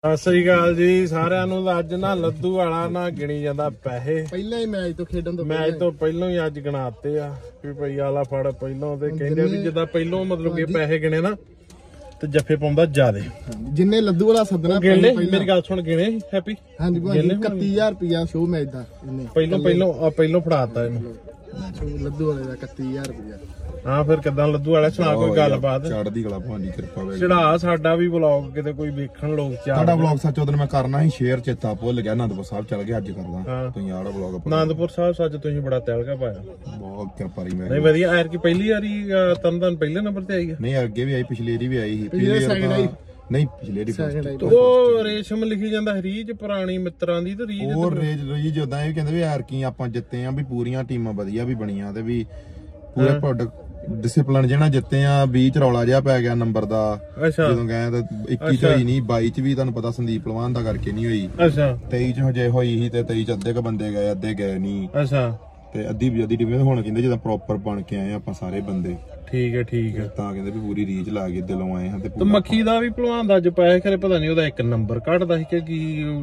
ਸਤਿ ਸ੍ਰੀ ਅਕਾਲ ਜੀ ਸਾਰਿਆਂ ਨੂੰ। ਅੱਜ ਨਾ ਲੱਦੂ ਵਾਲਾ ਨਾ ਗਿਣੀ ਜਾਂਦਾ ਪੈਸੇ ਪਹਿਲਾਂ ਹੀ ਮੈਚ ਤੋਂ ਖੇਡਣ ਤੋਂ ਪਹਿਲਾਂ ਹੀ ਅੱਜ ਗਿਣਾਤੇ ਆ ਵੀ ਭਈ ਆਲਾ ਫੜ ਪਹਿਲਾਂ ਤੇ ਕਹਿੰਦੇ ਵੀ ਜਿੱਦਾਂ ਪਹਿਲਾਂ ਮਤਲਬ ਕਿ ਪੈਸੇ ਗਿਣੇ ਨਾ ਤੇ ਜੱਫੇ ਪਾਉਂਦਾ ਜਿਆਦੇ ਜਿੰਨੇ ਲੱਦੂ ਵਾਲਾ ਸੱਦਣਾ ਮੇਰੀ ਗੱਲ ਸੁਣ ਗਿਣੇ ਹੈਪੀ। ਹਾਂਜੀ ਭਾਜੀ 31000 ਰੁਪਿਆ ਸ਼ੋ ਮੈਚ ਦਾ ਪਹਿਲਾਂ ਫੜਾਤਾ ਇਹਨੂੰ ਲੱਦੂ ਵਾਲੇ ਦਾ 31000 ਰੁਪਿਆ। ਹਾਂ ਫਿਰ ਕਿੱਦਾਂ ਲੱਦੂ ਵਾਲਾ ਸੁਣਾ ਕੋਈ ਗੱਲਬਾਤ। ਚੜ੍ਹਦੀ ਕਲਾ ਭਾਜੀ ਕਿਰਪਾ ਵੇ। ਚੜਾ ਸਾਡਾ ਵੀ ਵਲੌਗ ਕਿਤੇ ਕੋਈ ਵੇਖਣ ਲੋਕ ਚਾਹ ਸਾਡਾ ਵਲੌਗ ਸੱਚ ਉਹਦਨ ਮੈਂ ਕਰਨਾ ਸੀ ਸ਼ੇਅਰ ਚੇਤਾ ਭੁੱਲ ਗਿਆ। ਆਨੰਦਪੁਰ ਸਾਹਿਬ ਚੱਲ ਗਿਆ ਅੱਜ ਕਰਦਾ ਤੁਸੀਂ ਆੜਾ ਵਲੌਗ। ਆਨੰਦਪੁਰ ਸਾਹਿਬ ਸੱਚ ਤੁਸੀਂ ਬੜਾ ਤਹਿਲਕਾ ਪਾਇਆ। ਬਹੁਤ ਕਿਰਪਾ ਰਹੀ ਮੈਂ। ਨਹੀਂ ਵਧੀਆ ਐਰ ਕੀ ਪਹਿਲੀ ਵਾਰੀ ਤਨਤਨ ਪਹਿਲੇ ਨੰਬਰ ਤੇ ਆਈ ਹੈ। ਨਹੀਂ ਅੱਗੇ ਵੀ ਆਈ ਪਿਛਲੀ ਵਾਰੀ ਵੀ ਆਈ ਸੀ ਨਹੀਂ ਪਿਛਲੇ ਦੀ ਉਹ ਰੇਸ਼ਮ ਲਿਖੀ ਜਾਂਦਾ ਰੀਜ ਪੁਰਾਣੀ ਮਿੱਤਰਾਂ ਦੀ ਤੇ ਰੀਜ ਉਹ ਰੀਜ ਉਦਾਂ ਇਹ ਕਹਿੰਦੇ ਵੀ ਯਾਰ ਕੀ ਆਪਾਂ ਜਿੱਤੇ ਆ ਵੀ ਪੂਰੀਆਂ ਟੀਮਾਂ ਵਧੀਆ ਵੀ ਬਣੀਆਂ ਤੇ ਵੀ ਪੂਰੇ ਪ੍ਰੋਡਕਟ ਡਿਸਪਲਿਨ ਜਿਹੜਾ ਜਿੱਤੇ ਆ 20 ਚ ਰੌਲਾ ਜਿਹਾ ਪੈ ਗਿਆ ਨੰਬਰ ਦਾ ਜਦੋਂ ਗਏ ਤਾਂ 21 ਚ ਹੋਈ ਨਹੀਂ 22 ਚ ਵੀ ਤੁਹਾਨੂੰ ਪਤਾ ਸੰਦੀਪ ਪਹਿਲਵਾਨ ਦਾ ਕਰਕੇ ਨਹੀਂ ਹੋਈ। 23 ਚ ਹਜੇ ਹੋਈ ਸੀ ਤੇ 23 ਚ ਅੱਧੇ ਕ ਬੰਦੇ ਗਏ ਅੱਧੇ ਗਏ ਨਹੀਂ ਤੇ ਅੱਧੀ ਟੀਮ ਹੁਣ ਕਹਿੰਦੇ ਜਦੋਂ ਪ੍ਰੋਪਰ ਬਣ ਕੇ ਆਏ ਆਪਾਂ ਸਾਰੇ ਬੰਦੇ ਠੀਕ ਹੈ ਤਾਂ ਕਹਿੰਦੇ ਵੀ ਪੂਰੀ ਰੀਚ ਲਾ ਕੇ ਦਿਲੋਂ ਆਏ ਹਾਂ ਤੇ ਮੱਖੀ ਦਾ ਵੀ ਪਹਿਲਵਾਨ ਦਾ ਅੱਜ ਪਾਇਆ ਖਰੇ ਪਤਾ ਨਹੀਂ ਉਹਦਾ ਇੱਕ ਨੰਬਰ ਕੱਢਦਾ ਸੀ ਕਿ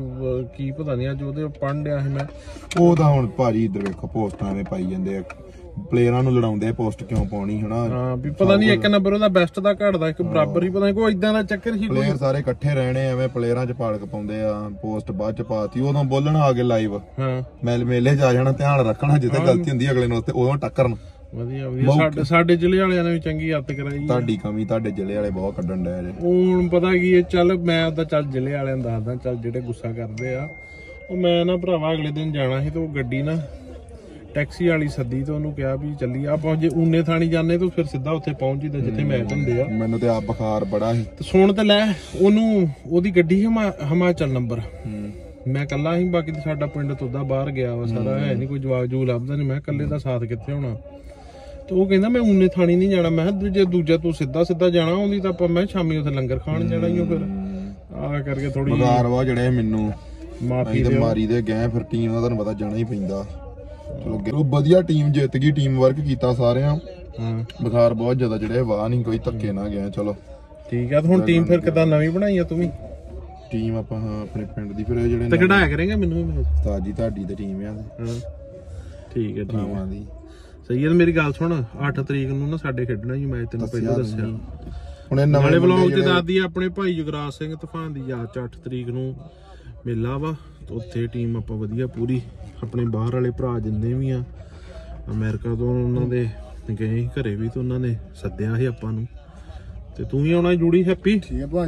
ਕੀ ਪਤਾ ਨਹੀਂ ਅੱਜ ਉਹਦੇ ਪੜ੍ਹਨ ਡਿਆ ਸੀ ਮੈਂ। ਉਹ ਤਾਂ ਹੁਣ ਭਾਜੀ ਇੱਧਰ ਵੇਖੋ ਪੋਸਟਾਂ ਐਵੇਂ ਪਾਈ ਜਾਂਦੇ ਆ ਪਲੇਅਰਾਂ ਨੂੰ ਲੜਾਉਂਦੇ ਪੋਸਟ ਕਿਉਂ ਪਾਉਣੀ ਹਨਾ। ਹਾਂ ਵੀ ਪਤਾ ਨਹੀਂ ਇੱਕ ਨੰਬਰ ਉਹਦਾ ਬੈਸਟ ਦਾ ਘਟਦਾ ਇੱਕ ਬਰਾਬਰ ਹੀ ਪਤਾ ਨਹੀਂ ਕੋਈ ਇਦਾਂ ਦਾ ਚੱਕਰ ਸੀ। ਪਲੇਅਰ ਸਾਰੇ ਇਕੱਠੇ ਰਹਿਣੇ ਐਵੇਂ ਪਲੇਅਰਾਂ ਚ ਪਾਲਕ ਪਾਉਂਦੇ ਆ ਪੋਸਟ ਬਾਅਦ ਚ ਪਾਤੀ ਉਦੋਂ ਬੋਲਣ ਆ ਗਏ ਲਾਈਵ ਮੇਲੇ ਚ ਆ ਜਾਣਾ ਧਿਆਨ ਰੱਖਣਾ ਜਿੱਥੇ ਗਲਤੀ ਹੁੰਦੀ ਅਗਲੇ ਨੂੰ ਉਦੋਂ ਟੱਕਰਨ। ਵਧੀਆ ਸਾਡੇ ਜ਼ਿਲ੍ਹੇ ਵਾਲਿਆਂ ਨੇ ਵੀ ਚੰਗੀ ਹੱਤ ਕਰਾਈ। ਤੁਹਾਡੀ ਕਮੀ ਤੁਹਾਡੇ ਜ਼ਿਲ੍ਹੇ ਵਾਲੇ ਬਹੁਤ ਕੱਢਣ ਡਿਆ ਜੇ। ਹੁਣ ਪਤਾ ਕੀ ਹੈ ਚੱਲ ਮੈਂ ਉਹਦਾ ਚੱਲ ਜ਼ਿਲ੍ਹੇ ਵਾਲਿਆਂ ਨੂੰ ਦੱਸਦਾ ਚੱਲ ਜਿਹੜੇ ਗੁੱਸਾ ਕਰਦੇ ਆ ਉਹ ਮੈਂ ਨਾ ਭਰਾਵਾ ਅਗਲੇ ਦਿਨ ਜਾਣਾ ਸੀ ਤੇ ਉਹ ਗੱਡੀ ਨਾ ਟੈਕਸੀ ਵਾਲੀ ਸੱਦੀ ਤੇ ਉਹਨੂੰ ਕਿਹਾ ਵੀ ਚੱਲੀ ਆਪਾਂ ਜੇ ਊਨੇ ਥਾਣੀ ਜਾਂਦੇ ਤਾਂ ਫਿਰ ਸਿੱਧਾ ਉੱਥੇ ਪਹੁੰਚ ਜਿੱਦਾਂ ਜਿੱਥੇ ਮੈਚ ਹੁੰਦੇ ਆ। ਮੈਨੂੰ ਤੇ ਆਪ ਬੁਖਾਰ ਬੜਾ ਸੀ ਤੇ ਸੁਣ ਤੇ ਲੈ ਉਹਦੀ ਗੱਡੀ ਹਿਮਾਚਲ ਨੰਬਰ ਮੈਂ ਕੱਲਾ ਸੀ ਬਾਕੀ ਤੇ ਸਾਡਾ ਪਿੰਡ ਤੋਂ ਦਾ ਬਾਹਰ ਗਿਆ ਵਾ ਸਾਰਾ ਹੈ ਨਹੀਂ ਕੋਈ ਜਵਾਕ ਜੂ ਲੱਭਦਾ ਨਹੀਂ ਮੈਂ ਕੱਲੇ ਦਾ ਸਾਥ ਕਿੱਥੇ ਹੋਣਾ। ਤੇ ਉਹ ਕਹਿੰਦਾ ਮੈਂ ਊਨੇ ਥਾਣੀ ਨਹੀਂ ਜਾਣਾ। ਮੈਂ ਕਿਹਾ ਜੇ ਦੂਜਾ ਤੂੰ ਸਿੱਧਾ ਜਾਣਾ ਆਉਂਦੀ ਤਾਂ ਆਪਾਂ ਮੈਂ ਸ਼ਾਮੀ ਉੱਥੇ ਲੰਗਰ ਖਾਣ ਜਾਣਾ ਹੀ ਫਿਰ ਆ ਕਰਕੇ ਥੋੜੀ ਬੁਖਾਰ ਵਾ ਜਿਹੜੇ ਮੈਨੂੰ ਮਾਫੀ ਤੇ ਮਾਰੀ ਦੇ ਗਏ ਫਿਰ ਟੀਮ ਦਾ ਤੁਹਾਨੂੰ ਪਤਾ ਜਾਣਾ ਹੀ ਪੈਂਦਾ। ਚਲੋ ਵਧੀਆ ਟੀਮ ਜਿੱਤ ਗਈ ਟੀਮ ਵਰਕ ਕੀਤਾ ਸਾਰਿਆਂ। ਬੁਖਾਰ ਬਹੁਤ ਜ਼ਿਆਦਾ ਜਿਹੜੇ ਵਾਹ ਨਹੀਂ ਕੋਈ ਧੱਕੇ ਨਾ ਗਿਆ। ਚਲੋ ਠੀਕ ਆ। ਹੁਣ ਟੀਮ ਫਿਰ ਕਿਦਾਂ ਨਵੀਂ ਬਣਾਈ ਆ ਤੂੰ ਵੀ ਟੀਮ ਆਪਾਂ ਆਪਣੇ ਪਿੰਡ ਦੀ ਫਿਰ ਜਿਹੜੇ ਤੇ ਖਿਡਾਇਆ ਕਰੇਗਾ ਮੈਨੂੰ ਉਸਤਾਦ ਜੀ ਤੁਹਾਡੀ ਤੇ ਟੀਮ ਆ ਠੀਕ ਹੈ ਟੀਮਾਂ ਦੀ ਸਹੀ ਹੈ। ਮੇਰੀ ਗੱਲ ਸੁਣ 8 ਤਰੀਕ ਨੂੰ ਨਾ ਸਾਡੇ ਖੇਡਣਾ ਜੀ ਮੈਚ ਤੈਨੂੰ ਪਹਿਲਾਂ ਦੱਸਿਆ ਹੁਣ ਨਾਲੇ ਵਲੌਗ ਚ ਦੱਸਦੀ ਆਪਣੇ ਭਾਈ ਜੁਗਰਾਜ ਸਿੰਘ ਤੂਫਾਨ ਦੀ ਯਾਦ ਚ 8 ਤਰੀਕ ਨੂੰ ਮੇਲਾ ਵਾ ਉੱਥੇ ਟੀਮ ਆਪਾਂ ਵਧੀਆ ਪੂਰੀ ਆਪਣੇ ਬਾਹਰ ਵਾਲੇ ਭਰਾ ਜਿੰਨੇ ਵੀ ਆ ਅਮਰੀਕਾ ਤੋਂ ਉਹਨਾਂ ਦੇ ਗਏ ਘਰੇ ਵੀ ਤੇ ਉਹਨਾਂ ਨੇ ਸੱਦਿਆ ਸੀ ਆਪਾਂ ਨੂੰ ਤੇ ਤੂੰ ਵੀ ਆਉਣਾ ਜੁੜੀ ਹੈਪੀ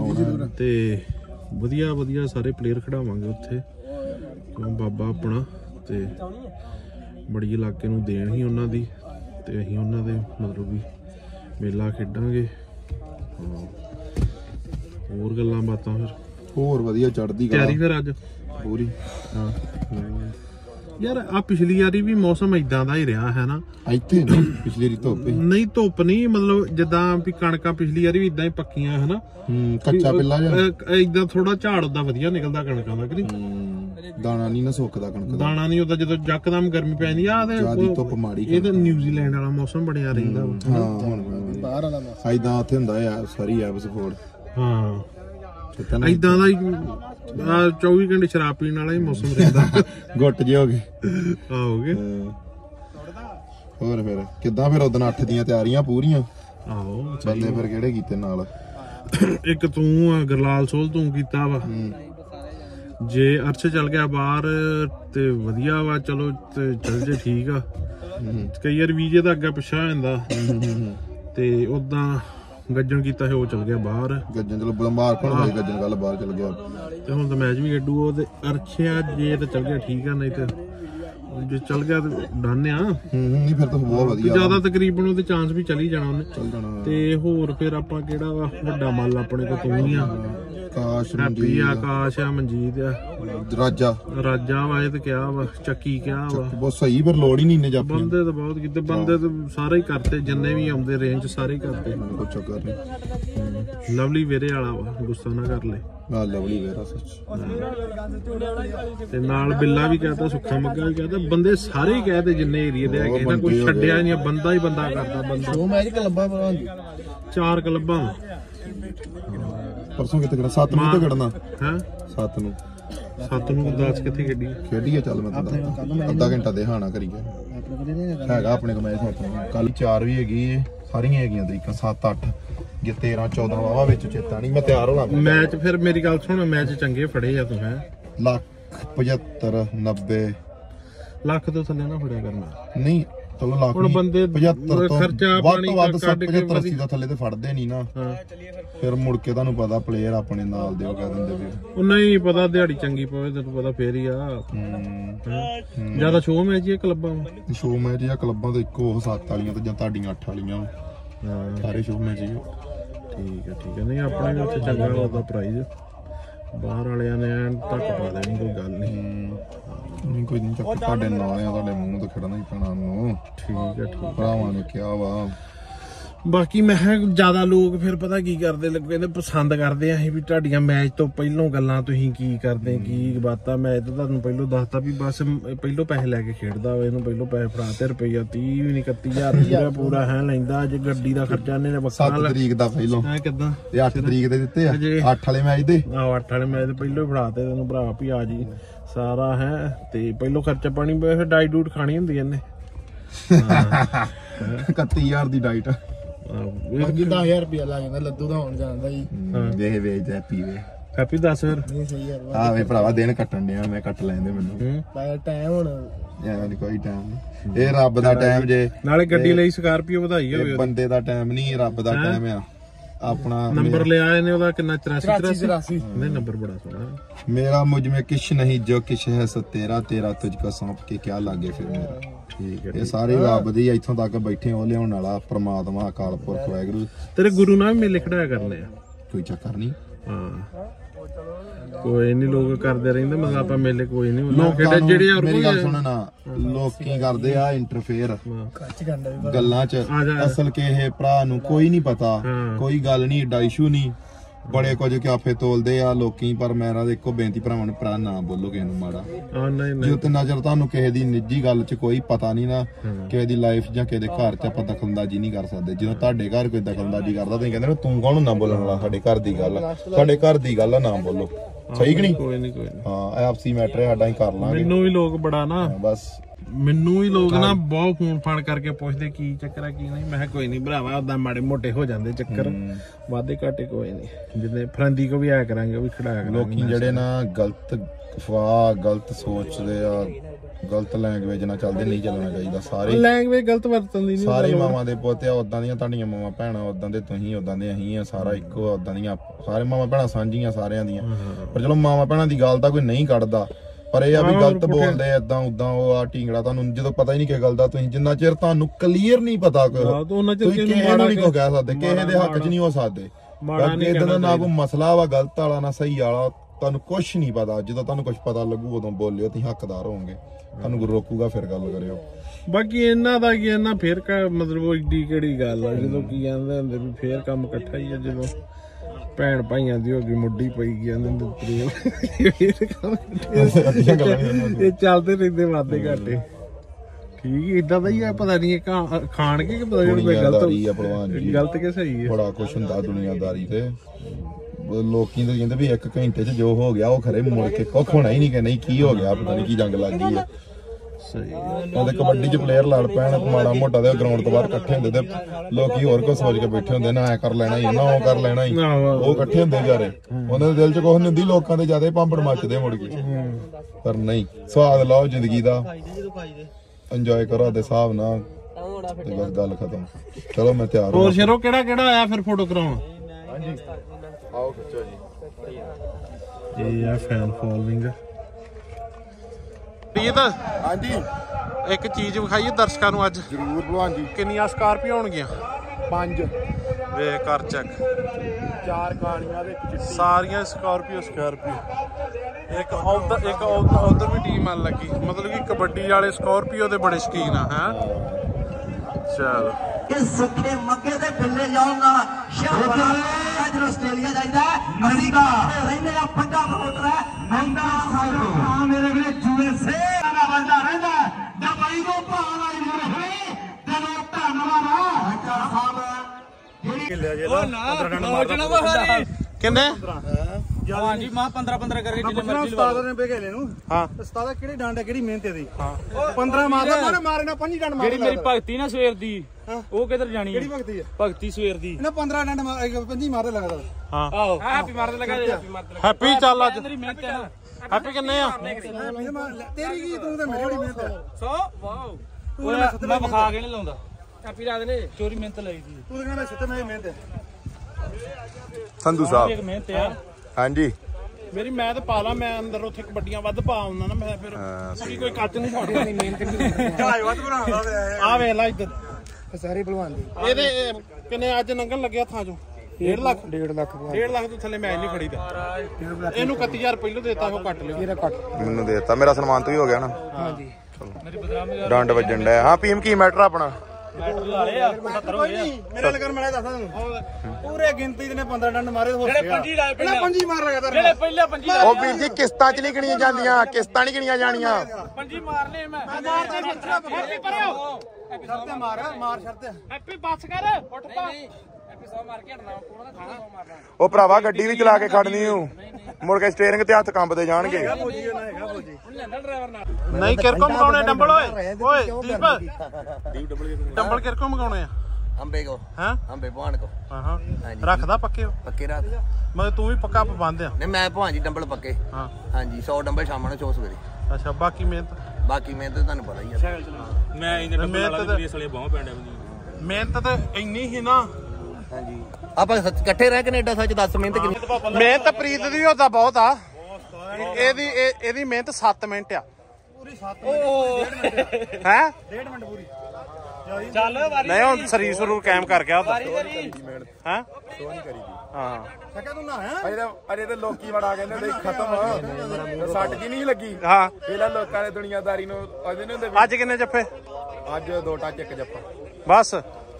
ਤੇ ਵਧੀਆ ਸਾਰੇ ਪਲੇਅਰ ਖਿਡਾਵਾਂਗੇ ਉੱਥੇ ਕਿਉਂ ਬਾਬਾ ਆਪਣਾ ਤੇ ਬੜੀ ਇਲਾਕੇ ਨੂੰ ਦੇਣ ਹੀ ਉਹਨਾਂ ਦੀ ਤੇ ਅਸੀਂ ਉਹਨਾਂ ਦੇ ਮਤਲਬ ਵੀ ਮੇਲਾ ਖੇਡਾਂਗੇ। ਹੋਰ ਗੱਲਾਂ ਬਾਤਾਂ ਫਿਰ ਹੋਰ ਵਧੀਆ ਚੜ੍ਹਦੀ ਤਿਆਰੀ ਫਿਰ ਅੱਜ ਪੂਰੀ। ਹਾਂ ਯਾਰ ਆ ਪਿਛਲੀ ਵਾਰੀ ਵੀ ਮੌਸਮ ਇਦਾਂ ਦਾ ਹੀ ਰਿਹਾ ਹੈ ਨਾ ਇੱਥੇ ਪਿਛਲੀ ਵਾਰੀ ਧੁੱਪ ਨਹੀਂ ਮਤਲਬ ਜਿੱਦਾਂ ਵੀ ਕਣਕਾਂ ਪਿਛਲੀ ਵਾਰੀ ਵੀ ਇਦਾਂ ਹੀ ਪੱਕੀਆਂ ਹੈ ਨਾ ਕੱਚਾ ਪਿੱਲਾ ਜਿਹਾ ਇਦਾਂ ਥੋੜਾ ਝਾੜ ਉਹਦਾ ਵਧੀਆ ਨਿਕਲਦਾ ਕਣਕਾਂ ਦਾ ਕਿ ਦਾਣਾ ਨਹੀਂ ਨਾ ਸੁੱਕਦਾ ਕਣਕ ਦਾ ਦਾਣਾ ਨਹੀਂ ਉਹਦਾ ਜਦੋਂ ਯਕਦਮ ਗਰਮੀ ਪੈ ਜਾਂਦੀ ਆ ਤੇ ਧੁੱਪ ਮਾੜੀ ਇਹ ਤਾਂ ਨਿਊਜ਼ੀਲੈਂਡ ਵਾਲਾ ਮੌਸਮ ਬਣਿਆ ਰਹਿੰਦਾ ਹਾਂ ਹੁਣ ਬਾਹਰ ਵਾਲਾ ਮੌਸਮ ਇਦਾਂ ਉੱਥੇ ਹੁੰਦਾ ਆ ਸਾਰੀ ਐਪਸਫੋਰਡ ਹਾਂ ਇਦਾਂ ਦਾ ਹੀ 24 ਘੰਟੇ ਸ਼ਰਾਬ ਪੀਣ ਵਾਲਾ ਹੀ ਮੌਸਮ ਰਹਿੰਦਾ ਗੁੱਟ ਜੇ ਹੋ ਗਏ ਹੋਗੇ। ਹੋਰ ਫਿਰ ਕਿੱਦਾਂ ਫਿਰ ਉਦੋਂ 8 ਦੀਆਂ ਤਿਆਰੀਆਂ ਪੂਰੀਆਂ ਆਹੋ ਬੰਦੇ ਫਿਰ ਕਿਹੜੇ ਕੀਤੇ ਨਾਲ ਇੱਕ ਤੂੰ ਗਰਲਾਲ ਸੋਲ ਤੂੰ ਕੀਤਾ ਵਾ ਜੇ ਅਰਸ਼ ਚੱਲ ਗਿਆ ਬਾਹਰ ਤੇ ਵਧੀਆ ਵਾ ਚਲੋ ਤੇ ਚੱਲ ਜੇ ਠੀਕ ਆ। ਕਈ ਵਾਰ ਵੀਜੇ ਦਾ ਅੱਗਾ ਪਿੱਛਾ ਹੋ ਜਾਂਦਾ ਤੇ ਉਦਾਂ ਗੱਜਣ ਕੀਤਾ ਸੀ ਉਹ ਚਲ ਗਿਆ ਬਾਹਰ ਗੱਜਣ ਚਲੋ ਬਿਮਾਰ ਪਣ ਹੋਏ ਗੱਜਣ ਕੱਲ ਬਾਹਰ ਚਲ ਗਿਆ ਤੇ ਹੁਣ ਤਾਂ ਮੈਚ ਵੀ ਖੇਡੂ ਉਹ ਤੇ ਅਰਸ਼ਿਆ ਜੇ ਤਾਂ ਚਲ ਗਿਆ ਠੀਕ ਆ ਨਹੀਂ ਤੇ ਜੇ ਚਲ ਗਿਆ ਤੇ ਡਨ ਆ ਨਹੀਂ ਫਿਰ ਤਾਂ ਬਹੁਤ ਵਧੀਆ ਜ਼ਿਆਦਾ ਤਕਰੀਬਨ ਉਹਦੇ ਚਾਂਸ ਵੀ ਚਲੀ ਜਾਣਾ ਉਹਨੇ ਤੇ ਹੋਰ ਫਿਰ ਆਪਾਂ ਕਿਹੜਾ ਵਾ ਵੱਡਾ ਮੱਲ ਆਪਣੇ ਕੋਲ ਤੂੰ ਹੀ ਆ ਹੈਪੀ ਆ ਆਕਾਸ਼ ਆ ਮਨਜੀਤ ਆ ਰਾਜਾ ਵਾ ਇਹ ਤੇ ਕਿਹਾ ਵਾ ਚੱਕੀ ਕਿਹਾ ਵਾ ਬਹੁਤ ਸਹੀ ਪਰ ਲੋੜ ਹੀ ਨਹੀਂ ਨੇ ਜਾਪੀ ਬੰਦੇ ਤਾਂ ਬਹੁਤ ਕੀਤੇ ਬੰਦੇ ਤਾਂ ਸਾਰੇ ਹੀ ਕਰਤੇ ਜਿੰਨੇ ਵੀ ਆਉਂਦੇ ਰੇਂਜ ਸਾਰੇ ਹੀ ਕਰਤੇ ਕੋਈ ਚੱਕਰ ਨਹੀਂ। ਲਵਲੀ ਵੇਰੇ ਵਾਲਾ ਵਾ ਗੁੱਸਾ ਨਾ ਕਰ ਲੈ ਆ ਲਵਲੀ ਵੇਰਾ ਸੱਚ ਤੇ ਨਾਲ ਬਿੱਲਾ ਵੀ ਕਹਤਾ ਸੁੱਖਾ ਮੱਗਾ ਵੀ ਕਹਤਾ ਬੰਦੇ ਸਾਰੇ ਹੀ ਕਹਤੇ ਜਿੰਨੇ ਏਰੀਏ ਦੇ ਹੈਗੇ ਨਾ ਕੋਈ ਛੱਡਿਆ ਨਹੀਂ ਬੰਦਾ ਹੀ ਬੰਦਾ ਕਰਦਾ ਬੰਦਾ 2 ਮੈਚ ਕਲੱਬਾਂ 4 ਕਲੱਬਾਂ ਪਰਸੋਂ ਕਿੱਥੇ ਖੜਨਾ 7 ਨੂੰ ਤੇ ਖੜਨਾ ਹਾਂ 7 ਨੂੰ 7 ਨੂੰ ਦੱਸ ਕਿੱਥੇ ਖੇਡੀ ਖੇਡੀਏ ਚੱਲ ਮੈਂ ਤੈਨੂੰ ਅੱਧਾ ਘੰਟਾ ਦੇ ਹਾਣਾ ਕਰੀਏ ਹੈਗਾ ਆਪਣੇ ਕੋਲ ਮੈਚ 7 ਨੂੰ ਕੱਲ 4 ਵੀ ਹੈਗੀ ਏ ਸਾਰੀਆਂ ਹੈਗੀਆਂ ਤਰੀਕਾਂ 7 8 ਜੇ 13 14 ਵਾਵਾ ਵਿੱਚ ਚੇਤਾ ਨਹੀਂ ਮੈਂ ਤਿਆਰ ਹੋਣਾ ਮੈਚ ਫਿਰ ਮੇਰੀ ਗੱਲ ਸੁਣ ਮੈਚ ਚੰਗੇ ਫੜੇ ਆ ਤੂੰ ਹੈ ਲੱਖ 75 90 ਲੱਖ ਤੋਂ ਥੱਲੇ ਨਾ ਫੜਿਆ ਕਰਨਾ ਨਹੀਂ ਚਲੋ ਲੱਖ ਹੁਣ ਬੰਦੇ 75 ਤੋਂ ਖਰਚਾ ਵੱਧ ਤੋਂ ਵੱਧ ਕੱਢ ਕੇ 75 80 ਦਾ ਥੱਲੇ ਤੇ ਫੜਦੇ ਨਹੀਂ ਨਾ ਹਾਂ ਫਿਰ ਮੁੜ ਕੇ ਤੁਹਾਨੂੰ ਪਤਾ ਪਲੇਅਰ ਆਪਣੇ ਨਾਲ ਦੇ ਉਹ ਕਹਿ ਦਿੰਦੇ ਵੀ ਉਹ ਨਹੀਂ ਪਤਾ ਦਿਹਾੜੀ ਚੰਗੀ ਪਵੇ ਤੈਨੂੰ ਪਤਾ ਫੇਰ ਹੀ ਆ ਜਿਆਦਾ ਸ਼ੋਅ ਮੈਚ ਹੀ ਕਲੱਬਾਂ ਸ਼ੋਅ ਮੈਚ ਜਾਂ ਕਲੱਬਾਂ ਤੋਂ ਇੱਕੋ ਉਹ 7 ਵਾਲੀਆਂ ਤੇ ਜਾਂ ਤੁਹਾਡੀਆਂ 8 ਵਾਲੀਆਂ ਸਾਰੇ ਸ਼ੋਅ ਮੈਚ ਹੀ ਠੀਕ ਹੈ ਨਹੀਂ ਆਪਣੇ ਵੀ ਉੱਥੇ ਚੰਗਾ ਲੱਗਦਾ ਪ੍ਰਾਈਜ਼ ਬਾਹਰ ਵਾਲਿਆਂ ਨੇ ਐਨ ਤੱਕ ਪਾ ਦੇਣੀ ਕੋਈ ਗੱਲ ਨਹੀਂ ਕੋਈ ਨਹੀਂ ਚੱਕ ਤੁਹਾਡੇ ਨਾਲ ਆ ਤੁਹਾਡੇ ਮੂੰਹ ਤੇ ਖੜਨਾ ਹੀ ਪੈਣਾ ਨੂੰ ਠੀਕ ਹੈ ਭਰਾਵਾਂ ਨੇ ਕਿਹਾ ਵਾ ਬਾਕੀ ਮੈਂ ਜਿਆਦਾ ਲੋਕ ਫਿਰ ਪਤਾ ਕੀ ਕਰਦੇ ਕਹਿੰਦੇ ਪਸੰਦ ਕਰਦੇ ਆ ਅਸੀਂ ਵੀ ਤੁਹਾਡੀਆਂ ਮੈਚ ਤੋਂ ਪਹਿਲੋਂ ਗੱਲਾਂ ਤੁਸੀਂ ਕੀ ਕਰਦੇ ਕੀ ਬਾਤਾਂ ਮੈਚ ਤਾਂ ਤੁਹਾਨੂੰ ਪਹਿਲੋਂ ਦੱਸਤਾ ਵੀ ਬਸ ਪਹਿਲੋਂ ਪੈਸੇ ਲੈ ਕੇ ਖੇਡਦਾ ਵਾ ਇਹਨੂੰ ਪਹਿਲੋਂ ਪੈਸੇ ਫੜਾ ਤੇ ਰੁਪਈਆ 30 ਵੀ ਨਹੀਂ 31000 ਪੂਰਾ ਹੈ ਲੈਂਦਾ ਅੱਜ ਗੱਡੀ ਦਾ ਖਰਚਾ ਇਹਨੇ ਵੱਖਰਾ 7 ਤਰੀਕ ਦਾ ਪਹਿਲੋਂ ਐ ਕਿਦਾਂ ਇਹ 8 ਤਰੀਕ ਦੇ ਦਿੱਤੇ ਆ 8 ਵਾਲੇ ਮੈਚ ਦੇ ਆਹ 8 ਵਾਲੇ ਮੈਚ ਪਹਿਲੋਂ ਫੜਾ ਤੇ ਤੈਨੂੰ ਭਰਾ ਵੀ ਆ ਜੀ ਸਾਰਾ ਹੈ ਤੇ ਪਹਿਲੋਂ ਖਰਚਾ ਪਾਣੀ ਫਿਰ ਡਾਈ ਡੂਟ ਖਾਣੀ ਹੁੰਦੀ ਇਹਨੇ 31000 ਦੀ ਡਾਈਟ ਬਾਕੀ 10000 ਰੁਪਇਆ ਲੱਗ ਜਾਂਦਾ ਲੱਦੂ ਦਾ ਹੋਣ ਜਾਂਦਾ ਜੀ ਵੇਖ ਵੇਚ ਐ ਪੀਵੇ ਹੈਪੀ ਦੱਸ ਫਿਰ ਨਹੀਂ ਸਹੀ ਯਾਰ ਆ ਵੇ ਭਰਾਵਾ ਦਿਨ ਕੱਟਣ ਡਿਆ ਮੈਂ ਕੱਟ ਲੈਂਦੇ ਮੈਨੂੰ ਪਾਇਆ ਟਾਈਮ ਹੁਣ ਯਾਰ ਨਹੀਂ ਕੋਈ ਟਾਈਮ ਇਹ ਰੱਬ ਦਾ ਟਾਈਮ ਜੇ ਨਾਲੇ ਗੱਡੀ ਲਈ ਸਕਾਰਪੀਓ ਵਧਾਈ ਹੋਵੇ ਬੰਦੇ ਦਾ ਟਾਈਮ ਨਹੀਂ ਰੱਬ ਦਾ ਟਾਈਮ ਆ ਆਪਣਾ ਨੰਬਰ ਲਿਆ ਇਹਨੇ ਉਹਦਾ ਕਿੰਨਾ 84 83 ਨਹੀਂ ਨੰਬਰ ਬੜਾ ਸੋਹਣਾ मेरा मुझ में किश नहीं जो किश है सो तेरा तेरा तुझको सौंप के क्या लागे फिर मेरा ठीक है ਇਹ ਸਾਰੇ ਰੱਬ ਦੀ ਇੱਥੋਂ ਤੱਕ ਬੈਠੇ ਉਹ ਲਿਆਉਣ ਵਾਲਾ ਪ੍ਰਮਾਤਮਾ ਅਕਾਲ ਪੁਰਖ ਵਾਹਿਗੁਰੂ ਤੇਰੇ ਗੁਰੂ ਨਾਲ ਮੇਲੇ ਖੜਾਇਆ ਕਰਨੇ ਆ ਕੋਈ ਚੱਕਰ ਨਹੀਂ ਹਾਂ ਕੋਈ ਨਹੀਂ ਲੋਕ ਕਰਦੇ ਰਹਿੰਦੇ ਮਤਲਬ ਆਪਾਂ ਮੇਲੇ ਕੋਈ ਨਹੀਂ ਲੋਕ ਜਿਹੜੇ ਮੇਰੀ ਗੱਲ ਸੁਣ ਨਾ ਲੋਕ ਕੀ ਕਰਦੇ ਆ ਇੰਟਰਫੇਅਰ ਗੱਲਾਂ ਚ ਅਸਲ ਕਿ ਇਹ ਭਰਾ ਨੂੰ ਕੋਈ ਨਹੀਂ ਪਤਾ ਕੋਈ ਗੱਲ ਨਹੀਂ ਏਡਾ ਇਸ਼ੂ ਨਹੀਂ ਬੜੇ ਕੁਝ ਕਿਆਫੇ ਤੋਲਦੇ ਆ ਲੋਕੀ ਪਰ ਮੇਰਾ ਤਾਂ ਇੱਕੋ ਬੇਨਤੀ ਭਰਾਵਾਂ ਨੂੰ ਭਰਾ ਨਾ ਬੋਲੋ ਕਿਸੇ ਨੂੰ ਮਾੜਾ ਜੇ ਤੇ ਨਜ਼ਰ ਤੁਹਾਨੂੰ ਕਿਸੇ ਦੀ ਨਿੱਜੀ ਗੱਲ 'ਚ ਕੋਈ ਪਤਾ ਨਹੀਂ ਨਾ ਕਿਸੇ ਦੀ ਲਾਈਫ ਜਾਂ ਕਿਸੇ ਦੇ ਘਰ 'ਚ ਆਪਾਂ ਦਖਲਅੰਦਾਜ਼ੀ ਨਹੀਂ ਕਰ ਸਕਦੇ ਜਦੋਂ ਤੁਹਾਡੇ ਘਰ ਕੋਈ ਦਖਲਅੰਦਾਜ਼ੀ ਕਰਦਾ ਤੁਸੀਂ ਕਹਿੰਦੇ ਤੂੰ ਕੌਣ ਨਾ ਬੋਲਣ ਵਾਲਾ ਸਾਡੇ ਘਰ ਦੀ ਗੱਲ ਸਾਡੇ ਘਰ ਦੀ ਗੱਲ ਆ ਨਾ ਬੋਲੋ ਸਹੀ ਕਿ ਨਹੀਂ ਕੋਈ ਨਹੀਂ ਹਾਂ ਆਪਸੀ ਮੈਟਰ ਸਾਡਾ ਹੀ ਕਰ ਲਾਂਗੇ ਮੈਨੂੰ ਵੀ ਲੋਕ ਬੜਾ ਨਾ ਬਸ ਮੈਨੂੰ ਵੀ ਲੋਕ ਨਾ ਬਹੁਤ ਫੋਨ ਫਾਨ ਕਰਕੇ ਪੁੱਛਦੇ ਕੀ ਚੱਕਰ ਆ ਕੀ ਨਹੀਂ ਮੈਂ ਕੋਈ ਨਹੀਂ ਭਰਾਵਾ ਉਦਾਂ ਮਾੜੇ ਮੋਟੇ ਹੋ ਜਾਂਦੇ ਚੱਕਰ ਵਾਧੇ ਘਾਟੇ ਕੋਈ ਨਹੀਂ ਜਿੰਨੇ ਫਰੰਦੀ ਕੋ ਵੀ ਆਇਆ ਕਰਾਂਗੇ ਉਹ ਵੀ ਖੜਾਇਆ ਕਰਾਂਗੇ ਲੋਕੀ ਜਿਹੜੇ ਨਾ ਗਲਤ ਅਫਵਾਹ ਗਲਤ ਸੋਚਦੇ ਆ ਗਲਤ ਲੈਂਗੁਏਜ ਨਾਲ ਚੱਲਦੇ ਨਹੀਂ ਚੱਲਣਾ ਚਾਹੀਦਾ ਸਾਰੇ ਲੈਂਗੁਏਜ ਗਲਤ ਵਰਤਣ ਦੀ ਨਹੀਂ ਸਾਰੇ ਮਾਵਾਂ ਦੇ ਪੁੱਤ ਆ ਉਦਾਂ ਦੀਆਂ ਤੁਹਾਡੀਆਂ ਮਾਵਾਂ ਭੈਣਾਂ ਉਦਾਂ ਦੇ ਤੁਸੀਂ ਉਦਾਂ ਦੇ ਅਸੀਂ ਆ ਸਾਰਾ ਇੱਕੋ ਉਦਾਂ ਦੀਆਂ ਸਾਰੇ ਮਾਵਾਂ ਭੈਣਾਂ ਸਾਂਝੀਆਂ ਸਾਰਿਆਂ ਦੀਆਂ ਪਰ ਚਲੋ ਮਾਵਾਂ ਭੈਣਾਂ ਦੀ ਗੱਲ ਤਾਂ ਕੋਈ ਨਹੀਂ ਕੱਢਦਾ ਪਰ ਇਹ ਆ ਵੀ ਗਲਤ ਬੋਲਦੇ ਏਦਾਂ ਉਦਾਂ ਉਹ ਆ ਢੀਂਗੜਾ ਤੁਹਾਨੂੰ ਜਦੋਂ ਪਤਾ ਹੀ ਨਹੀਂ ਕਿ ਗੱਲ ਦਾ ਤੁਸੀਂ ਜਿੰਨਾ ਚਿਰ ਤੁਹਾਨੂੰ ਕਲੀਅਰ ਨਹੀਂ ਪਤਾ ਤੁਸੀਂ ਕਿਸੇ ਨੂੰ ਨਹੀਂ ਕੋ ਕਹਿ ਸਕਦੇ ਕਿਸੇ ਦੇ ਹੱਕ 'ਚ ਨਹੀਂ ਹੋ ਸਕਦੇ ਇਦਾਂ ਦਾ ਨਾ ਕੋਈ ਮਸਲਾ ਵਾ ਗਲਤ ਵਾਲਾ ਨਾ ਸਹੀ ਵਾਲਾ ਤੁਹਾਨੂੰ ਕੁਝ ਨਹੀਂ ਪਤਾ ਜਦੋਂ ਤੁਹਾਨੂੰ ਕੁਝ ਪਤਾ ਲੱਗੂ ਉਦੋਂ ਬੋਲਿਓ ਤੁਸੀਂ ਹੱਕਦਾਰ ਹੋਵੋਗੇ ਤੁਹਾਨੂੰ ਰੋਕੂਗਾ ਫਿਰ ਗੱਲ ਕਰਿਓ ਬਾਕੀ ਇਹਨਾਂ ਦਾ ਕੀ ਇਹਨਾਂ ਫੇਰ ਮਤਲਬ ਏਡੀ ਕਿਹੜੀ ਗੱਲ ਆ ਜਦੋਂ ਕੀ ਕਹਿੰਦੇ ਹੁੰਦੇ ਵੀ ਫੇਰ ਕੰਮ ਇਕੱਠਾ ਹੀ ਆ ਜਦੋਂ ਭੈਣ ਭਾਈਆਂ ਦੀ ਹੋ ਗਈ ਮੁੱਢੀ ਪਈ ਜਾਂਦੇ ਇਹ ਚੱਲਦੇ ਰਹਿੰਦੇ ਵਾਦੇ ਘਾਟੇ ਠੀਕ ਇਦਾਂ ਦਾ ਹੀ ਆ ਪਤਾ ਨਹੀਂ ਖਾਣ ਕੇ ਪਤਾ ਨਹੀਂ ਗਲਤ ਕਿ ਸਹੀ ਹੈ ਬੜਾ ਕੁਛ ਹੁੰਦਾ ਦੁਨੀਆਦਾਰੀ ਤੇ ਲੋਕੀ ਤਾਂ ਕਹਿੰਦੇ ਵੀ 1 ਘੰਟੇ 'ਚ ਜੋ ਹੋ ਗਿਆ ਉਹ ਖਰੇ ਮੁੜ ਕੇ ਕੁੱਖ ਹੋਣਾ ਹੀ ਨਹੀਂ ਕਿ ਨਹੀਂ ਕੀ ਹੋ ਗਿਆ ਪਤਾ ਨਹੀਂ ਕੀ ਜੰਗ ਲੱਗ ਗਈ ਆ ਸਹੀ ਉਹਦੇ ਕਬੱਡੀ 'ਚ ਪਲੇਅਰ ਲੜ ਪੈਣ ਮਾੜਾ ਮੋਟਾ ਦੇ ਗਰਾਊਂਡ ਤੋਂ ਬਾਹਰ ਇਕੱਠੇ ਹੁੰਦੇ ਤੇ ਲੋਕੀ ਹੋਰ ਕੁਝ ਸੋਚ ਕੇ ਬੈਠੇ ਹੁੰਦੇ ਨਾ ਐ ਕਰ ਲੈਣਾ ਹੀ ਨਾ ਉਹ ਕਰ ਲੈਣਾ ਹੀ ਉਹ ਇਕੱਠੇ ਹੁੰਦੇ ਜਾਰੇ ਉਹਨਾਂ ਦੇ ਦਿਲ 'ਚ ਕੁਝ ਨਹੀਂ ਹੁੰਦੀ ਲੋਕਾਂ ਦੇ ਜਿਆਦਾ ਪੰਪੜ ਮੱਚਦੇ ਮੁੜ ਕੇ ਪਰ ਨਹੀਂ ਸਵਾਦ ਲਾਓ ਜ਼ਿੰਦਗੀ ਦਾ ਇੰਜੋਏ ਕਰੋ ਦੇ ਹਿਸਾਬ ਨਾਲ ਤੇ ਬਸ ਗੱਲ ਖਤਮ ਚਲੋ ਮੈਂ ਤਿਆਰ ਹੋਰ ਸ਼ੇਰੋ ਕਿਹੜਾ ਆਇਆ ਫਿਰ ਫੋਟੋ ਕਰਾਉਣ ਹਾਂਜੀ ਆਓ ਖਿੱਚੋ ਜੀ ਇਹ ਆ ਫੈਨ ਫੋਲੋਇੰਗ ਪ੍ਰੀਤ ਹਾਂਜੀ ਇੱਕ ਚੀਜ਼ ਵਿਖਾਈਏ ਦਰਸ਼ਕਾਂ ਨੂੰ ਅੱਜ ਜ਼ਰੂਰ ਭਲਵਾਨ ਜੀ ਕਿੰਨੀਆਂ ਸਕਾਰਪੀਓ ਹੋਣਗੀਆਂ 5 ਵੇ ਕਰ ਚੈੱਕ 4 ਕਾਲੀਆਂ ਦੇ ਇੱਕ ਸਾਰੀਆਂ ਸਕਾਰਪੀਓ ਇੱਕ ਉਧਰ ਵੀ ਟੀਮ ਆਣ ਲੱਗੀ ਮਤਲਬ ਕਿ ਕਬੱਡੀ ਵਾਲੇ ਸਕਾਰਪੀਓ ਦੇ ਬੜੇ ਸ਼ੌਕੀਨ ਆ ਹੈ ਚਲ ਇਸ ਸੁੱਖੇ ਮੱਗੇ ਦੇ ਬਿੱਲੇ ਜਾਊਗਾ ਸ਼ਾਬਾਸ਼ ਆਸਟ੍ਰੇਲੀਆ ਜਾਂਦਾ ਅਮਰੀਕਾ ਰਹਿੰਦੇ ਆ ਪੰਡਾ ਮੋਟਰ ਹੈ ਮਹਿੰਗਾ ਸਾਹਿਬ ਮੇਰੇ ਵੀਰੇ ਯੂਐਸਏ ਦਾ ਬੰਦਾ ਰਹਿੰਦਾ ਦਵਾਈ ਕੋ ਭਾਣ ਵਾਲੀ ਮੁਰਹੇ ਤੈਨੂੰ ਧੰਨਵਾਦ ਆ ਸਾਹਿਬ ਜਿਹੜੀ ਉਹ ਨਾ ਨੌਜਣਾ ਬਹਾਰੀ ਕਿੰਨੇ ਹਾਂਜੀ ਮਾਂ 15 ਕਰਕੇ ਜਿੰਨੇ ਮਰਜ਼ੀ ਉਸਤਾਦ ਨੇ ਬੇਗੇਲੇ ਨੂੰ ਹਾਂ ਉਸਤਾਦ ਕਿਹੜੀ ਡੰਡ ਹੈ ਕਿਹੜੀ ਮਿਹਨਤ ਦੀ 15 ਮਾਰਦਾ ਮਾਰੇ ਨਾ 5 ਡੰਡ ਮਾਰ ਜਿਹੜੀ ਮੇਰੀ ਭਗਤੀ ਨਾ ਸਵੇਰ ਦੀ ਉਹ ਕਿੱਧਰ ਜਾਣੀ ਕਿਹੜੀ ਭਗਤੀ ਹੈ ਭਗਤੀ ਸਵੇਰ ਦੀ ਇਹਨਾਂ 15 ਡੰਡ 5 ਮਾਰਦੇ ਲੱਗਦਾ ਹਾਂ ਆਹੋ ਹੈਪੀ ਮਾਰਦੇ ਲਗਾ ਹੈਪੀ ਮਾਰਦੇ ਹੈਪੀ ਚੱਲ ਅੱਜ ਮੇਰੀ ਮਿਹਨਤ ਹੈ ਨਾ ਹੈਪੀ ਕਿੰਨੇ ਆ ਤੇਰੀ ਕੀ ਤੂੰ ਤੇ ਮੇਰੀ ਬੜੀ ਮਿਹਨਤ ਹੈ 100 ਵਾਓ ਮੈਂ ਵਿਖਾ ਕੇ ਨਹੀਂ ਲਾਉਂਦਾ ਹੈਪੀ ਰਾਤ ਨੇ ਚੋਰੀ ਮਿਹਨਤ ਲਈ ਸੀ ਤੂੰ ਕਹਿੰਦਾ ਸਿੱਤੇ ਮੇਰੀ ਮਿਹਨਤ ਹੈ ਸੰਧੂ ਇੱਕ ਸਾਹਿਬ ਮਿਹਨਤ ਆ ਹਾਂਜੀ ਮੇਰੀ ਮੈਂ ਤੇ ਪਾ ਲਾ ਮੈਂ ਅੰਦਰ ਉੱਥੇ ਕਬੱਡੀਆਂ ਵੱਧ ਪਾ ਆਉਂਦਾ ਨਾ ਮੈਂ ਫਿਰ ਕੋਈ ਕੱਚ ਨਹੀਂ ਛੱਡਦਾ ਨਹੀਂ ਮਿਹਨਤ ਨਹੀਂ ਢਾਈ ਵੱਧ ਬਣਾਉਂਦਾ ਆ ਵੇਖ ਲੈ ਇੱਧਰ ਸਾਰੇ ਭਲਵਾਨ ਦੀ ਇਹਦੇ ਕਿੰਨੇ ਅੱਜ ਲੰਘਣ ਲੱਗੇ ਹੱਥਾਂ ਚੋਂ 1.5 ਲੱਖ 1.5 ਲੱਖ 1.5 ਲੱਖ ਤੋਂ ਥੱਲੇ ਮੈਚ ਨਹੀਂ ਖੜੀਦਾ ਇਹਨੂੰ 31000 ਪਹਿਲੋਂ ਦੇਤਾ ਉਹ ਕੱਟ ਲਿਓ ਇਹਦਾ ਕੱਟ ਮੈਨੂੰ ਦੇ ਦਿੱਤਾ ਮੇਰਾ ਸਨਮਾਨ ਤੋਂ ਹੀ ਹੋ ਗਿਆ ਨਾ ਹਾਂਜੀ ਮੇਰੀ ਬਦਨਾਮੀ ਡੰਡ ਵੱਜਣ ਡਿਆ ਹਾਂ ਪੀਮ ਕੀ ਮੈਟਰ ਆਪਣਾ ਮੈਟਰ ਲਾ ਲਿਆ 70 ਹੋ ਗਿਆ ਮੇਰੇ ਲਗਨ ਮੈਂ ਦੱਸਦਾ ਤੁਹਾਨੂੰ ਪੂਰੇ ਗਿਣਤੀ ਦੇ ਨੇ 15 ਡੰਡ ਮਾਰੇ ਹੋ ਜਿਹੜੇ ਪੰਜੀ ਲਾਏ ਪਹਿਲਾਂ ਪੰਜੀ ਮਾਰ ਲਗਾ ਜਿਹੜੇ ਪਹਿਲਾਂ ਪੰਜੀ ਉਹ ਵੀਰ ਜੀ ਕਿਸ਼ਤਾਂ 'ਚ ਨਹੀਂ ਗਿਣੀਆਂ ਜਾਂਦੀਆਂ ਕਿਸ਼ਤਾਂ ਨਹੀਂ ਗਿਣੀਆਂ ਜਾਣੀਆਂ ਪੰਜੀ ਮਾਰਨੇ ਮੈਂ ਹੈਪੀ ਪਰਿਓ ਸ਼ਰਤੇ ਮਾਰ ਸ਼ਰਤੇ ਹੈਪੀ ਬੱਸ ਕਰ ਉੱਠ ਪਾ ਹੈਪੀ 100 ਮਾਰ ਕੇ ਹਟਣਾ ਕੋਣਾ ਦਾ 100 ਮਾਰਨਾ ਉਹ ਭਰਾਵਾ ਗੱਡੀ ਵੀ ਚਲਾ ਕੇ ਖੜਨੀ ਹੂੰ ਮੁੜ ਕੇ ਸਟੀਅਰਿੰਗ ਤੇ ਹੱਥ ਕੰਬਦੇ ਜਾਣਗੇ ਫੌਜੀ ਨਾ ਹੈਗਾ ਫੌਜੀ ਹੁਣ ਲੈਂਦਾ ਡਰਾਈਵਰ ਨਾਲ ਨਹੀਂ ਕਿਰਕੋ ਮਗਾਉਣੇ ਡੰਬਲ ਓਏ ਓਏ ਦੀਪ ਡੰਬਲ ਕਿਰਕੋ ਮਗਾਉਣੇ ਆ अंबे को ਹਾਂ अंबे भवान को ਹਾਂ ਹਾਂ ਰੱਖਦਾ ਪੱਕੇ पक्के रात ਮਤਲਬ ਤੂੰ ਵੀ ਪੱਕਾ ਪਾਬੰਦ ਆ नहीं मैं भवान जी डंबल पक्के ਹਾਂ हाँ जी 100 डंबल शाम को 100 सवेरे ਅੱਛਾ ਬਾਕੀ ਮਿਹਨਤ बाकी मैं तो तुहानू पता ही है ਮੈਂ ਇਹਨੇ ਡੱਬਲ ਵਾਲਾ ਵੀ ਵਾਲੇ ਬਾਹਾਂ ਪੈਂਦੇ ਮਿਹਨਤ ਤਾਂ ਇੰਨੀ ਹੀ ਨਾ हाँ जी आप इकट्ठे रह कनेडा सच 10 मिनट कितनी ਮਿਹਨਤ ਪ੍ਰੀਤ ਦੀ ਉਹਦਾ ਬਹੁਤ ਆ ਇਹਦੀ ਮਿਹਨਤ 7 ਮਿੰਟ ਆ ਪੂਰੀ 7 ਮਿੰਟ ਹੈ 1.5 ਮਿੰਟ ਪੂਰੀ ਚੱਲ ਵਾਰੀ ਨਹੀਂ ਹੁਣ ਸਰੀਰ ਸਰੂਰ ਕਾਇਮ ਕਰ ਗਿਆ ਉਹਦਾ ਹੈ ਹਾਂ ਸਕਿਆ ਤੂੰ ਨਾ ਹੈ ਅਰੇ ਤੇ ਲੋਕੀ ਬੜਾ ਕਹਿੰਦੇ ਦੇ ਖਤਮ ਸੱਟ ਜੀ ਨਹੀਂ ਲੱਗੀ ਹਾਂ ਪਹਿਲਾਂ ਲੋਕਾਂ ਨੇ ਦੁਨੀਆਦਾਰੀ ਨੂੰ ਅਜੇ ਨਹੀਂ ਹੁੰਦੇ ਅੱਜ ਕਿੰਨੇ ਜੱਫੇ ਅੱਜ 2 ਟੱਚ 1 ਜੱਫਾ ਬਸ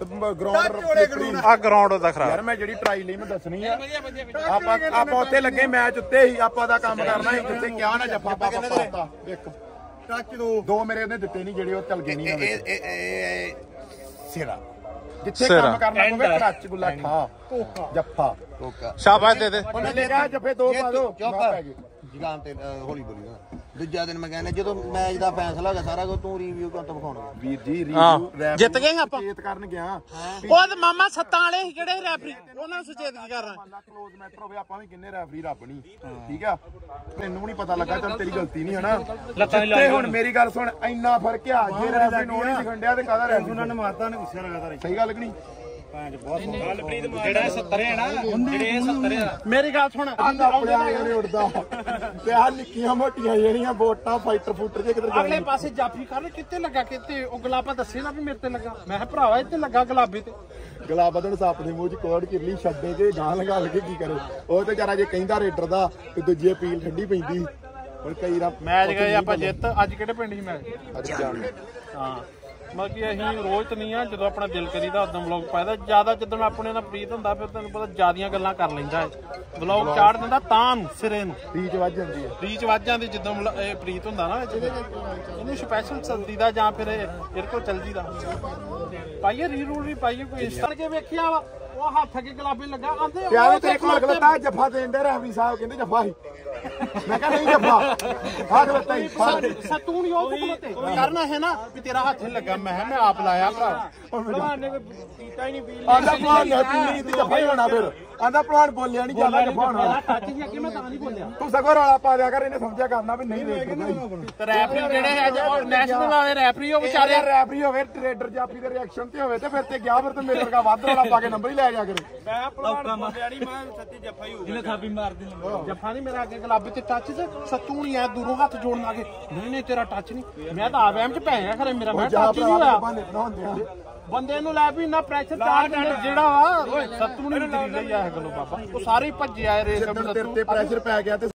ਗਰਾਊਂਡ ਆ ਗਰਾਊਂਡ ਉਹਦਾ ਖਰਾਬ ਯਾਰ ਮੈਂ ਜਿਹੜੀ ਟਰਾਈ ਲਈ ਮੈਂ ਦੱਸਣੀ ਆ ਆਪਾਂ ਉੱਥੇ ਲੱਗੇ ਮੈਚ ਉੱਤੇ ਹੀ ਆਪਾਂ ਦਾ ਕੰਮ ਕਰਨਾ ਸੀ ਜਿੱਥੇ ਕਿਹਾ ਨਾ ਜੱਫਾ ਆਪਾਂ ਪਾਤਾ ਇੱਕ ਟੱਚ ਦੋ ਮੇਰੇ ਉਹਨੇ ਦਿੱਤੇ ਨਹੀਂ ਜਿਹੜੇ ਉਹ ਚੱਲ ਗਏ ਨਹੀਂ सिरा ਜਿੱਥੇ ਸਿਰਾ। ਕੰਮ ਕਰਨਾ ਪਵੇ ਕਰਾਚ ਗੁੱਲਾ ਠਾ ਜੱਫਾ ਸ਼ਾਬਾਸ਼ ਦੇ ਦੇ ਉਹਨੇ ਲੈ ਗਿਆ ਜੱਫੇ 2 ਪਾ ਦੋ ਪੈ ਗਏ जुगाम ते हौली बोली ना दूजा दिन मैं कहना जो मैच का फैसला हो गया सारा कुछ तू रिव्यू कर तो दिखाना ਵੀਰ ਜੀ ਹਾਂ ਰਿਵਿਊ ਜਿੱਤ ਗਏ ਆਪਾਂ ਚੇਤ ਕਰਨ ਗਿਆ ਉਹ ਤੇ ਮਾਮਾ ਸੱਤਾਂ ਵਾਲੇ ਸੀ ਜਿਹੜੇ ਰੈਫਰੀ ਉਹਨਾਂ ਨੂੰ ਸੁਚੇਤ ਕੀ ਕਰ ਰਹਾ ਕਲੋਜ਼ ਮੈਟਰ ਹੋਵੇ ਆਪਾਂ ਵੀ ਕਿੰਨੇ ਰੈਫਰੀ ਰੱਬ ਨਹੀਂ ਠੀਕ ਆ ਤੈਨੂੰ ਵੀ ਨਹੀਂ ਪਤਾ ਲੱਗਾ ਚੱਲ ਤੇਰੀ ਗਲਤੀ ਨਹੀਂ ਹਨਾ ਜਿੱਥੇ ਹੁਣ ਮੇਰੀ ਗੱਲ ਸੁਣ ਇੰਨਾ ਫਰਕ ਆ ਜੇ ਰੈਫਰੀ ਨੂੰ ਨਹੀਂ ਦਿਖੰਡਿਆ ਤੇ ਕਾਹਦਾ ਰੈਫਰੀ ਉਹਨਾਂ ਨੇ ਮਾਰਤਾ ਨੇ ਗੁੱਸੇ ਲਗਾਤਾਰ ਸਹੀ ਗੱਲ ਕਿ ਨਹੀਂ ਜਿਹੜਾ 70 ਹੈ ਨਾ ਜਿਹੜੇ 70 ਆ ਮੇਰੀ ਗੱਲ ਸੁਣ ਆਪਣੇ ਆਲੇ ਉੱਡਦਾ ਤੇ ਆ ਨਿੱਕੀਆਂ ਮੋਟੀਆਂ ਜਿਹੜੀਆਂ ਵੋਟਾਂ ਫਾਈਟਰ ਫੂਟਰ ਜੇ ਕਿਧਰ ਅਗਲੇ ਪਾਸੇ ਜਾਫੀ ਕਰ ਕਿੱਥੇ ਲੱਗਾ ਕਿੱਥੇ ਉਹ ਗੁਲਾਬਾ ਦੱਸੇ ਨਾ ਵੀ ਮੇਰੇ ਤੇ ਲੱਗਾ ਮੈਂ ਕਿਹਾ ਭਰਾਵਾ ਇੱਥੇ ਲੱਗਾ ਗੁਲਾਬੇ ਤੇ ਗਲਾ ਬਦਨ ਸੱਪ ਦੇ ਮੂੰਹ 'ਚ ਕੋੜ ਕਿਰਲੀ ਛੱਡੇ ਕੇ ਗਾਂ ਲਗਾ ਲਗੇ ਕੀ ਕਰੇ ਉਹ ਤੇ ਜਰਾ ਜੇ ਕਹਿੰਦਾ ਰੇਡਰ ਦਾ ਤੇ ਦੂਜੀ ਅਪੀਲ ਠੰਡੀ ਪੈਂਦੀ ਹੁਣ ਕਈ ਰਾ ਮੈਚ ਗਏ ਆਪਾਂ ਜਿੱਤ ਅੱਜ ਕਿਹੜੇ ਪਿੰਡ ਸੀ ਮੈਚ ਅੱਜ ਜਾਣ ਹਾਂ ਮਤਲਬ ਕਿ ਅਸੀਂ ਰੋਜ਼ ਤਾਂ ਨਹੀਂ ਆ ਜਦੋਂ ਆਪਣਾ ਦਿਲ ਕਰੀਦਾ ਉਦੋਂ ਵਲੌਗ ਪਾਇਦਾ ਜਿਆਦਾ ਜਦੋਂ ਆਪਣੇ ਨਾਲ ਪ੍ਰੀਤ ਹੁੰਦਾ ਫਿਰ ਤੈਨੂੰ ਪਤਾ ਜਿਆਦੀਆਂ ਗੱਲਾਂ ਕਰ ਲੈਂਦਾ ਵਲੌਗ ਚਾੜ ਦਿੰਦਾ ਤਾਂ ਨੂੰ ਸਿਰੇ ਨੂੰ ਰੀਚ ਵੱਜ ਜਾਂਦੀ ਹੈ ਰੀਚ ਵੱਜ ਜਾਂਦੀ ਜਦੋਂ ਇਹ ਪ੍ਰੀਤ ਹੁੰਦਾ ਨਾ ਇਹਨੂੰ ਸਪੈਸ਼ਲ ਸੱਦੀ ਦਾ ਜਾਂ ਫਿਰ ਇਹਦੇ ਕੋਲ ਚੱਲ ਜੀਦਾ ਪਾਈਏ ਰੀਰੂਲ ਵੀ ਪਾਈਏ ਕੋਈ ਇੰਸਟਾ ਕੇ ਵੇਖਿਆ ਵਾ ਉਹ ਹੱਥ ਅੱਗੇ ਗੁਲਾਬੀ ਲੱਗਾ ਆਂਦੇ ਪਿਆਰੇ ਤੇ ਇੱਕ ਲੱਗ ਲੱਤਾ ਜੱਫਾ ਦੇਂਦੇ ਰੈਫਰੀ ਸਾਹਿਬ ਕਹਿੰਦੇ ਜੱਫਾ ਸੀ ਮੈਂ ਕਿਹਾ ਨਹੀਂ ਜੱਫਾ ਆਖ ਲੱਤਾ ਹੀ ਸਤੂਣ ਯੋ ਖਲੋਤੇ ਕਰਨਾ ਹੈ ਨਾ ਵੀ ਤੇਰਾ ਹੱਥ ਨਹੀਂ ਲੱਗਾ ਮੈਂ ਆਪ ਲਾਇਆ ਭਰਾ ਭਲਵਾਨ ਨੇ ਕੋਈ ਪੀਤਾ ਹੀ ਨਹੀਂ ਪੀ ਆਂਦਾ ਭਲਵਾਨ ਨੇ ਪੀਣੀ ਤੇ ਜੱਫਾ ਹੀ ਹੋਣਾ ਫਿਰ ਆਂਦਾ ਭਲਵਾਨ ਬੋਲਿਆ ਨਹੀਂ ਜਾਂਦਾ ਜੱਫਾ ਹੋਣਾ ਟੱਚ ਹੀ ਅੱਗੇ ਮੈਂ ਤਾਂ ਨਹੀਂ ਬੋਲਿਆ ਤੂੰ ਸਗੋਂ ਰੌਲਾ ਪਾ ਦਿਆ ਕਰ ਇਹਨੇ ਸਮਝਿਆ ਕਰਨਾ ਵੀ ਨਹੀਂ ਰੇਡਰ ਤੇ ਰੈਫਰੀ ਜਿਹੜੇ ਹੈ ਨੈਸ਼ਨਲ ਵਾਲੇ ਰੈਫਰੀ ਉਹ ਵਿਚਾਰੇ ਯਾਰ ਰੈਫਰੀ ਹੋਵੇ ਟ੍ਰੇਡਰ ਜਾਫੀ ਦੇ ਰਿਐਕਸ਼ਨ ਤੇ ਹੋਵੇ ਤੇ ਫਿਰ ਤੇ ਗਿਆ ਫਿਰ ਤੇ ਮੇਰੇ ਵਰਗਾ ਵੱਧ ਰੌਲਾ ਪਾ ਕੇ ਨੰਬਰ ਹੀ ਲੈ ਜਾ ਕਰੇ ਮੈਂ ਭਲਵਾਨ ਬੋਲਿਆ ਨਹੀਂ ਮੈਂ ਸੱਚੀ ਜੱਫਾ ਹੀ ਹੋ ਗਿਆ ਜਿਹਨੇ ਥਾਪੀ ਮਾਰਦੀ ਜੱਫਾ ਨਹੀਂ ਮੇਰਾ ਅੱਗੇ ਗੁਲਾਬੀ ਤੇ ਟੱਚ ਤੇ ਸੱਤੂ ਨਹੀਂ ਆ ਦੂਰੋਂ ਹੱਥ ਜੋੜਨ ਲੱਗੇ ਨਹੀਂ ਤੇਰਾ ਟੱਚ ਨਹੀਂ ਮੈਂ ਤਾਂ ਆਵੈਮ ਚ ਪੈ ਗਿਆ ਖਰੇ ਮੇਰਾ ਮੈਂ ਟੱਚ ਹੀ ਨਹੀਂ ਹੋਇਆ ਬੰਦੇ ਨੂੰ ਲੈ ਵੀ ਇੰਨਾ ਪ੍ਰੈਸ਼ਰ ਚਾਰ ਜਿਹੜਾ ਵਾ ਸੱਤੂ ਨਹੀਂ ਦਿੱਤੀ ਗਈ ਆ ਇਹ ਗੱਲੋਂ ਬਾਬਾ ਉਹ ਸਾਰੇ ਭੱਜੇ ਆਏ ਰੇਸ ਤੇਰੇ ਤੇ ਪ੍ਰੈਸ਼ਰ ਪੈ ਗਿਆ ਤੇ